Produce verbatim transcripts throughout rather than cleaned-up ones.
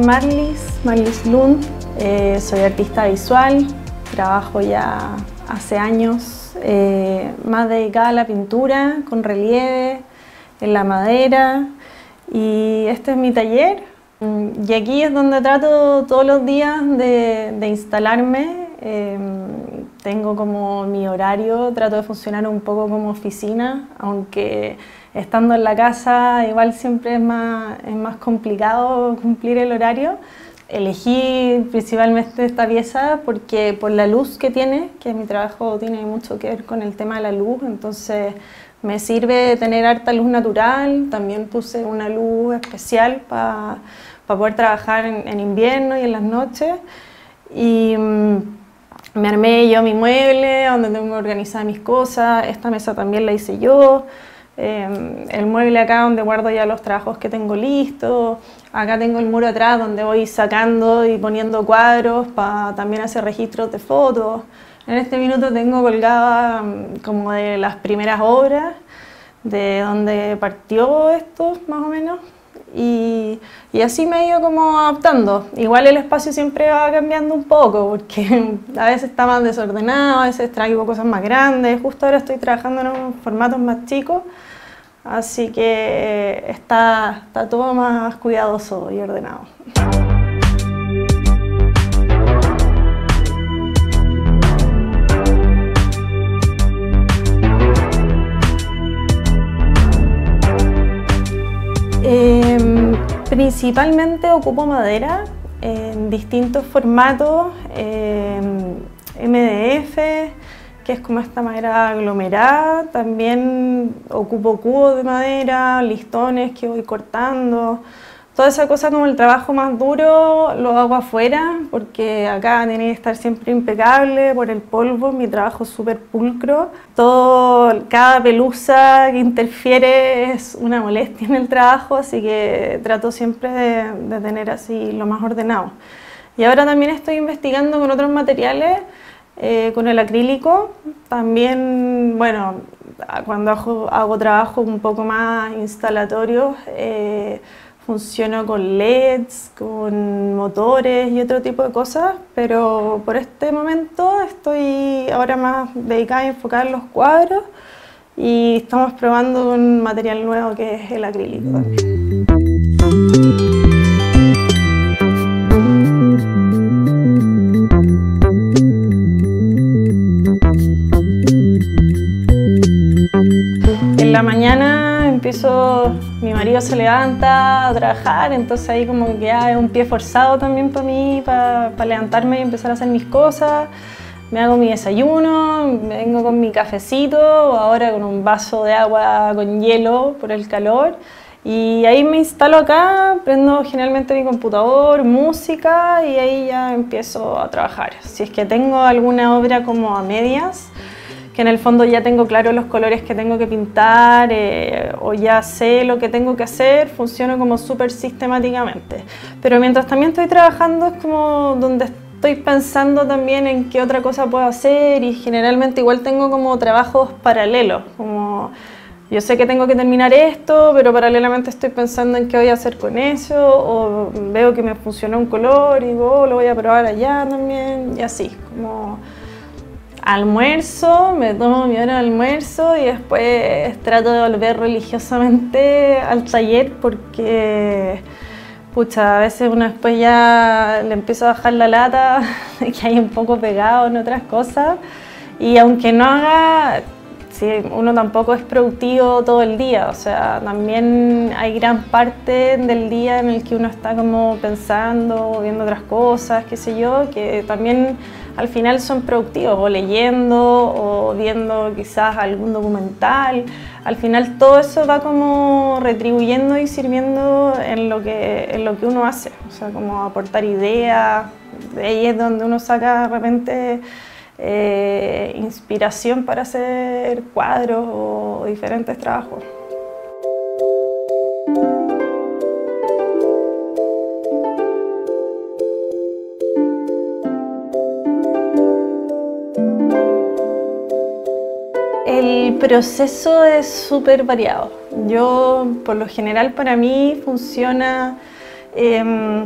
Marlis, Marlis Lund, eh, soy artista visual, trabajo ya hace años eh, más dedicada a la pintura, con relieve, en la madera, y este es mi taller. Y aquí es donde trato todos los días de, de instalarme. Eh, tengo como mi horario, trato de funcionar un poco como oficina, aunque estando en la casa igual siempre es más, es más complicado cumplir el horario. Elegí principalmente esta pieza porque por la luz que tiene, que mi trabajo tiene mucho que ver con el tema de la luz, entonces me sirve tener harta luz natural. También puse una luz especial para pa poder trabajar en, en invierno y en las noches. Y mmm, me armé yo mi mueble, donde tengo organizadas mis cosas. Esta mesa también la hice yo. Eh, el mueble acá donde guardo ya los trabajos que tengo listos. Acá tengo el muro atrás donde voy sacando y poniendo cuadros para también hacer registros de fotos. En este minuto tengo colgada como de las primeras obras, de donde partió esto más o menos. Y, y así me he ido como adaptando. Igual el espacio siempre va cambiando un poco porque a veces está más desordenado, a veces traigo cosas más grandes. Justo ahora estoy trabajando en unos formatos más chicos, así que está, está todo más cuidadoso y ordenado. Eh, principalmente ocupo madera en distintos formatos, eh, M D F, que es como esta madera aglomerada. También ocupo cubos de madera, listones que voy cortando. Toda esa cosa, como el trabajo más duro, lo hago afuera, porque acá tiene que estar siempre impecable por el polvo. Mi trabajo es súper pulcro. Todo, cada pelusa que interfiere es una molestia en el trabajo, así que trato siempre de, de tener así lo más ordenado. Y ahora también estoy investigando con otros materiales, eh, con el acrílico. También, bueno, cuando hago, hago trabajos un poco más instalatorios, eh, funciono con L E Ds, con motores y otro tipo de cosas, pero por este momento estoy ahora más dedicada a enfocar los cuadros y estamos probando un material nuevo que es el acrílico también. En la mañana empiezo, mi marido se levanta a trabajar, entonces ahí como que ya es un pie forzado también para mí, para, para levantarme y empezar a hacer mis cosas. Me hago mi desayuno, me vengo con mi cafecito, ahora con un vaso de agua con hielo por el calor. Y ahí me instalo acá, prendo generalmente mi computador, música, y ahí ya empiezo a trabajar. Si es que tengo alguna obra como a medias, que en el fondo ya tengo claro los colores que tengo que pintar, eh, o ya sé lo que tengo que hacer, funciono como súper sistemáticamente. Pero mientras también estoy trabajando es como donde estoy pensando también en qué otra cosa puedo hacer, y generalmente igual tengo como trabajos paralelos, como yo sé que tengo que terminar esto, pero paralelamente estoy pensando en qué voy a hacer con eso, o veo que me funcionó un color y digo, oh, lo voy a probar allá también, y así, como almuerzo, me tomo mi hora de almuerzo y después trato de volver religiosamente al taller porque, pucha, a veces uno después ya le empiezo a bajar la lata de que hay un poco pegado en otras cosas, y aunque no haga, sí, uno tampoco es productivo todo el día, o sea, también hay gran parte del día en el que uno está como pensando, viendo otras cosas, qué sé yo, que también al final son productivos, o leyendo, o viendo quizás algún documental. Al final todo eso va como retribuyendo y sirviendo en lo que, en lo que uno hace, o sea, como aportar ideas. De ahí es donde uno saca de repente eh, inspiración para hacer cuadros o diferentes trabajos. El proceso es súper variado. Yo, por lo general, para mí funciona eh,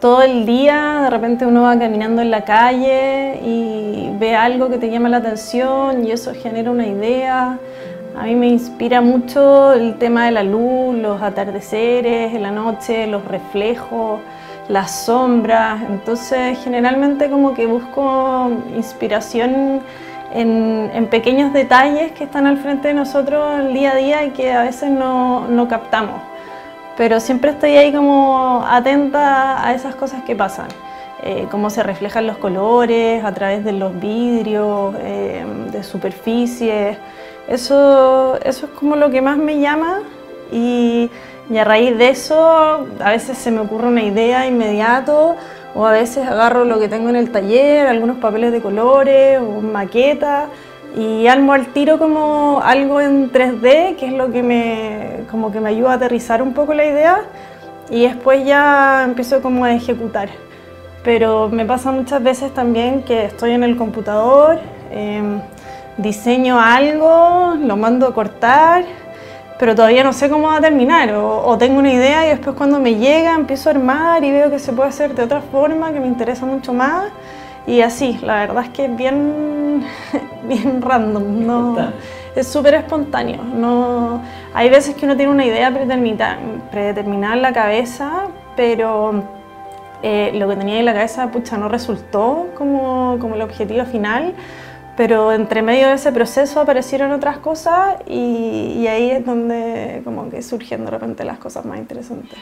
todo el día, de repente uno va caminando en la calle y ve algo que te llama la atención y eso genera una idea. A mí me inspira mucho el tema de la luz, los atardeceres en la noche, los reflejos, las sombras. Entonces generalmente como que busco inspiración en, en pequeños detalles que están al frente de nosotros el día a día y que a veces no, no captamos. Pero siempre estoy ahí como atenta a esas cosas que pasan, eh, cómo se reflejan los colores a través de los vidrios, eh, de superficies. Eso, eso es como lo que más me llama y, y a raíz de eso a veces se me ocurre una idea inmediato o a veces agarro lo que tengo en el taller, algunos papeles de colores o maquetas y armo al tiro como algo en tres D, que es lo que me, como que me ayuda a aterrizar un poco la idea y después ya empiezo como a ejecutar. Pero me pasa muchas veces también que estoy en el computador, eh, diseño algo, lo mando a cortar, pero todavía no sé cómo va a terminar o, o tengo una idea y después cuando me llega empiezo a armar y veo que se puede hacer de otra forma que me interesa mucho más. Y así, la verdad es que es bien, bien random, no, es súper espontáneo. No, hay veces que uno tiene una idea predeterminada, predeterminada en la cabeza, pero eh, lo que tenía en la cabeza, pucha, no resultó como, como el objetivo final, pero entre medio de ese proceso aparecieron otras cosas y, y ahí es donde como que surgen de repente las cosas más interesantes.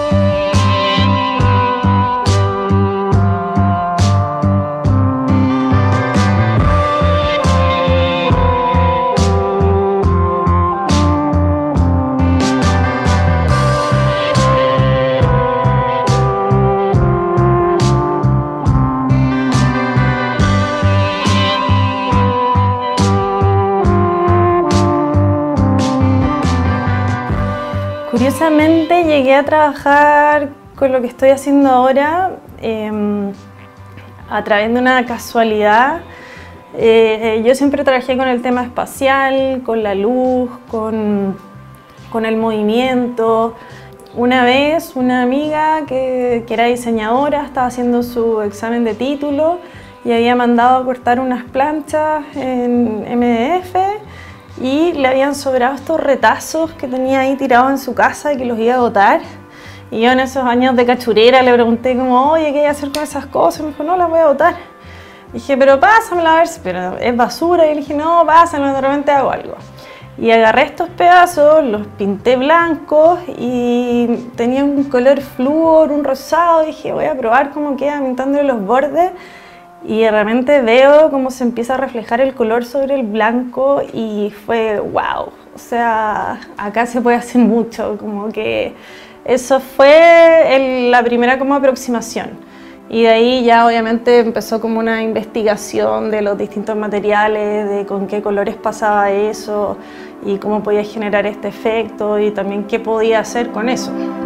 Curiosamente llegué a trabajar con lo que estoy haciendo ahora eh, a través de una casualidad. Eh, yo siempre trabajé con el tema espacial, con la luz, con, con el movimiento. Una vez una amiga que, que era diseñadora estaba haciendo su examen de título y había mandado a cortar unas planchas en M D F y le habían sobrado estos retazos que tenía ahí tirados en su casa y que los iba a botar. Y yo en esos años de cachurera le pregunté como, oye, ¿qué voy a hacer con esas cosas? Y me dijo, no, las voy a botar. Y dije, pero pásamela a ver si pero es basura. Y le dije, no, pásamela, de repente hago algo. Y agarré estos pedazos, los pinté blancos y tenía un color flúor, un rosado. Y dije, voy a probar cómo queda pintándole los bordes. Y de repente veo cómo se empieza a reflejar el color sobre el blanco y fue wow, o sea, acá se puede hacer mucho, como que eso fue el, la primera como aproximación. Y de ahí ya obviamente empezó como una investigación de los distintos materiales, de con qué colores pasaba eso y cómo podía generar este efecto y también qué podía hacer con eso.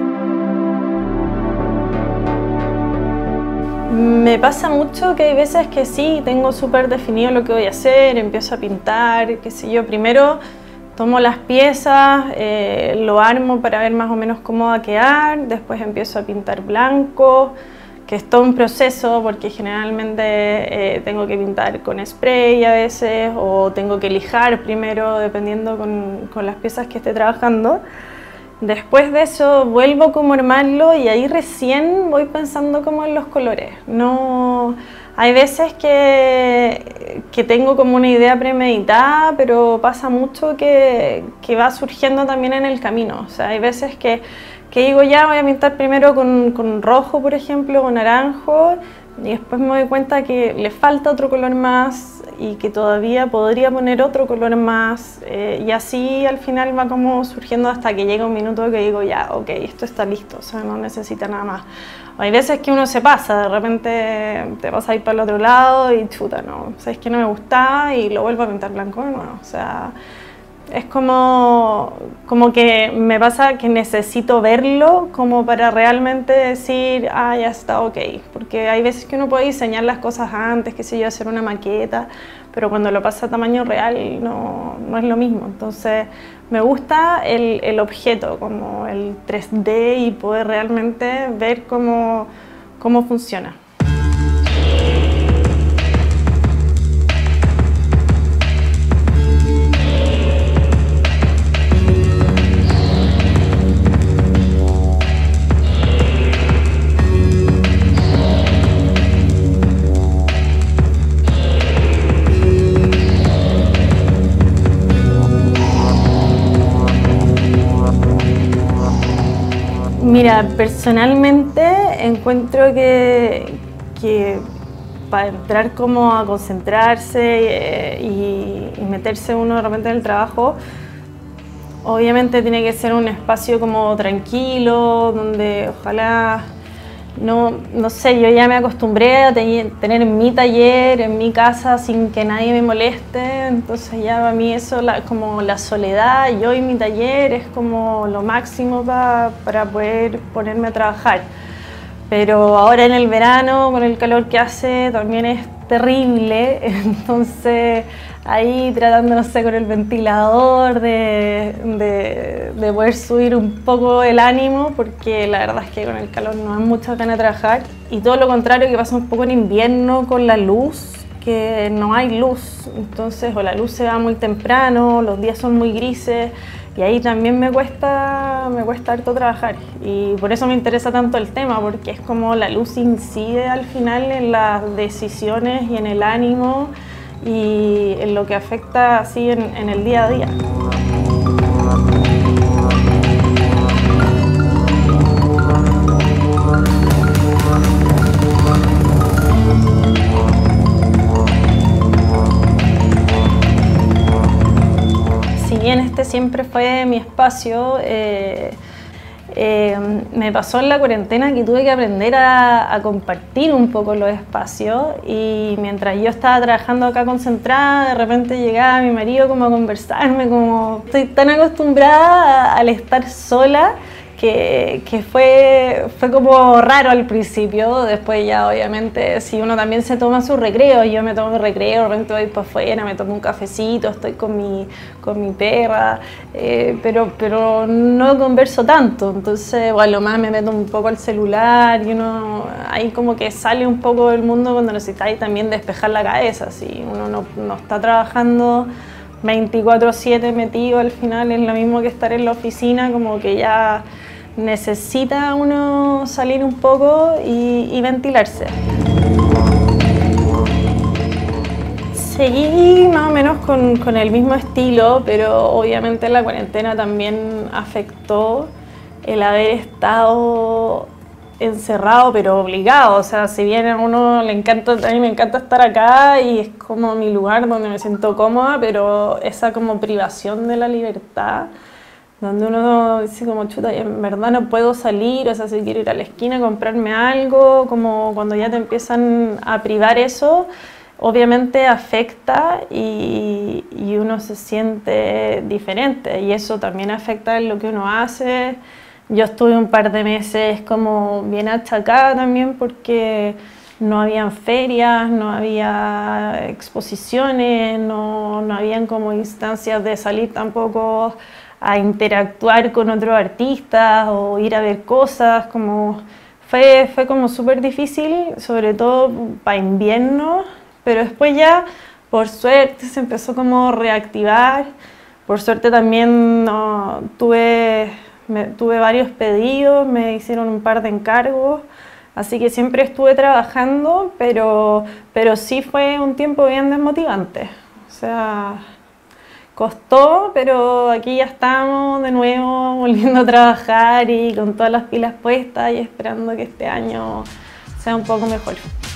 Me pasa mucho que hay veces que sí, tengo súper definido lo que voy a hacer, empiezo a pintar, qué sé yo, primero tomo las piezas, eh, lo armo para ver más o menos cómo va a quedar, después empiezo a pintar blanco, que es todo un proceso porque generalmente eh, tengo que pintar con spray a veces o tengo que lijar primero dependiendo con, con las piezas que esté trabajando. Después de eso vuelvo como a armarlo y ahí recién voy pensando como en los colores. No, hay veces que, que tengo como una idea premeditada, pero pasa mucho que, que va surgiendo también en el camino. O sea, hay veces que, que digo ya voy a pintar primero con, con rojo, por ejemplo, o naranjo, y después me doy cuenta que le falta otro color más y que todavía podría poner otro color más eh, y así al final va como surgiendo hasta que llega un minuto que digo ya, ok, esto está listo, o sea, no necesita nada más. Hay veces que uno se pasa, de repente te vas a ir para el otro lado y chuta, no, sabes que no me gustaba y lo vuelvo a pintar blanco de nuevo, o sea, es como, como que me pasa que necesito verlo como para realmente decir, ah, ya está ok. Porque hay veces que uno puede diseñar las cosas antes, qué sé yo, hacer una maqueta, pero cuando lo pasa a tamaño real no, no es lo mismo. Entonces me gusta el, el objeto, como el tres D y poder realmente ver cómo, cómo funciona. Mira, personalmente encuentro que, que para entrar como a concentrarse eh, y, y meterse uno de repente en el trabajo, obviamente tiene que ser un espacio como tranquilo, donde ojalá, no, no sé, yo ya me acostumbré a te- tener mi taller en mi casa sin que nadie me moleste, entonces ya para mí eso, la, como la soledad, yo y mi taller es como lo máximo pa, para poder ponerme a trabajar. Pero ahora en el verano, con el calor que hace, también es terrible, entonces ahí tratando, no sé, con el ventilador de, de, de poder subir un poco el ánimo, porque la verdad es que con el calor no hay muchas ganas de trabajar. Y todo lo contrario que pasa un poco en invierno con la luz, que no hay luz, entonces o la luz se va muy temprano, los días son muy grises, y ahí también me cuesta, me cuesta harto trabajar. Y por eso me interesa tanto el tema, porque es como la luz incide al final en las decisiones y en el ánimo y en lo que afecta así en, en el día a día. Si bien este siempre fue mi espacio, eh, eh, me pasó en la cuarentena que tuve que aprender a, a compartir un poco los espacios, y mientras yo estaba trabajando acá concentrada, de repente llegaba mi marido como a conversarme, como estoy tan acostumbrada al estar sola, que, que fue, fue como raro al principio. Después ya obviamente si uno también se toma su recreo, yo me tomo mi recreo, de repente voy para afuera, me tomo un cafecito, estoy con mi, con mi perra, eh, pero, pero no converso tanto, entonces bueno, lo más me meto un poco al celular y uno ahí como que sale un poco del mundo cuando necesitáis también despejar la cabeza. Si uno no, no está trabajando veinticuatro siete metido, al final es lo mismo que estar en la oficina, como que ya necesita uno salir un poco y, y ventilarse. Seguí más o menos con, con el mismo estilo, pero obviamente la cuarentena también afectó el haber estado encerrado, pero obligado. O sea, si bien a uno le encanta, a mí me encanta estar acá y es como mi lugar donde me siento cómoda, pero esa como privación de la libertad, donde uno dice como chuta, en verdad no puedo salir, o sea, si quiero ir a la esquina a comprarme algo, como cuando ya te empiezan a privar eso, obviamente afecta y, y uno se siente diferente, y eso también afecta en lo que uno hace. Yo estuve un par de meses como bien achacada también porque no habían ferias, no había exposiciones, no, no habían como instancias de salir tampoco a interactuar con otros artistas o ir a ver cosas. Como fue, fue como súper difícil, sobre todo para invierno, pero después ya por suerte se empezó como a reactivar. Por suerte también no, tuve, me, tuve varios pedidos, me hicieron un par de encargos, así que siempre estuve trabajando, pero, pero sí fue un tiempo bien desmotivante. O sea, costó, pero aquí ya estamos de nuevo volviendo a trabajar y con todas las pilas puestas y esperando que este año sea un poco mejor.